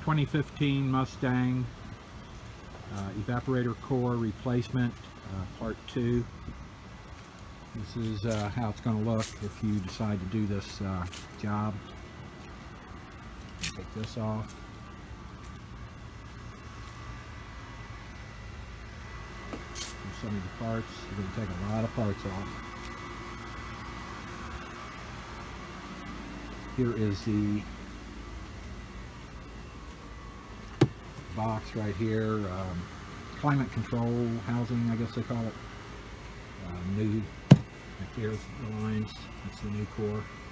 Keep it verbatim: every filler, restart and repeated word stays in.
twenty fifteen Mustang uh, evaporator core replacement, uh, part two. This is uh, how it's going to look if you decide to do this uh, job. Take this off. Here's some of the parts. You're going to take a lot of parts off. Here is the box right here. Um, climate control housing, I guess they call it. Uh, new. Here's the lines. That's the new core.